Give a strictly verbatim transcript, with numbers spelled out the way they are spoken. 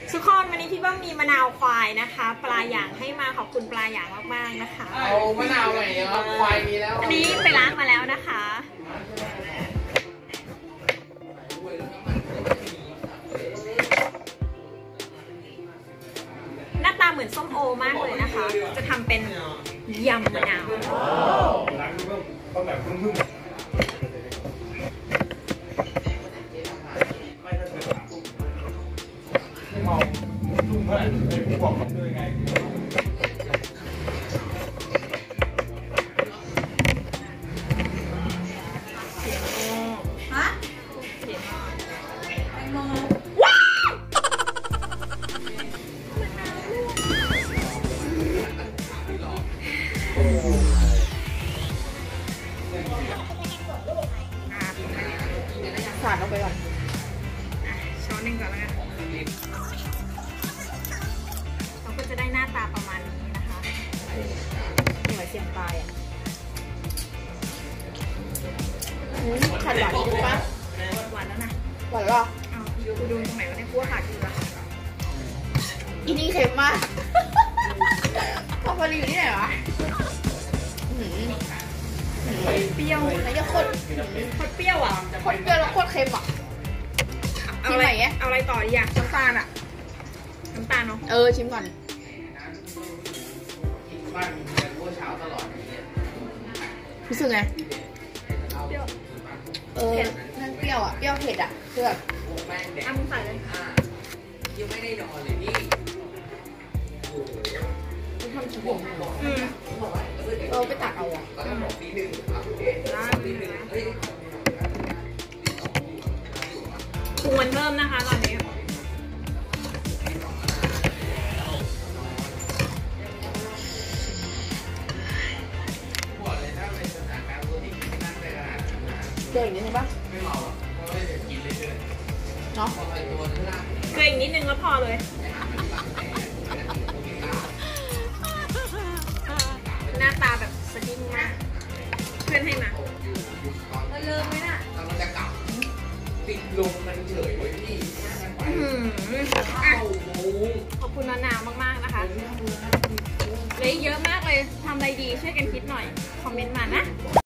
ทุกคนวันนี้พี่เบิ้มมีมะนาวควายนะคะปลาหยางให้มาขอบคุณปลาหยางมากๆนะคะเอามะนาวหน่อยครับควายมีแล้วอันนี้ไปล้างมาแล้วนะคะหน้าตาเหมือนส้มโอมากเลยนะคะจะทำเป็นยำมะนาวต้องแบบพึ่งเมาลุงเพื่อนไอ้พวกมันด้วยไงฮะแตงโมว้าวสาดลงไปก่อนช้อนหนึ่งก่อนแล้วกันเราก็จะได้หน้าตาประมาณนี้นะคะหน่วยเสียงตายอ่ะขัดหวานจริงปะหวานแล้วนะหวานหรอเอาดูดูตรงไหนวะเนี่ยคั่วขาดอยู่ละอีนี่เค็มมากพอพอดีอยู่ที่ไหนวะเปรี้ยวไหนจะโคตรโคตรเปรี้ยวอ่ะโคตรเปรี้ยวแล้วโคตรเค็มอ่ะเอาอะไรเอาอะไรต่อดีอ่ะน้ำตาลอ่ะน้ำตาลเนาะเออชิมก่อนบ้านกูเช้าตลอดรู้สึกไงเปรี้ยวเออนั่นเปรี้ยวอ่ะเปรี้ยวเผ็ดอ่ะคือแบบอ่ะมึงใส่เลยยังไม่ได้นอนเลยนี่ทำชิมอืมเออไปตักเอาอ่ะปรุงมันเพิ่มนะคะตอนนี้เกลืออีกนิดนึงปะเนาะเกลืออีกนิดนึงแล้วพอเลยหน้าตาแบบสดิ้งมากเพื่อนให้มาเริ่มไหมน่ะมันจะกลับติดลมมันเฉยไว้พี่ขอบคุณนานๆมากๆนะคะเลยเยอะมากเลยทำอะไรดีช่วยกันคิดหน่อยคอมเมนต์มานะ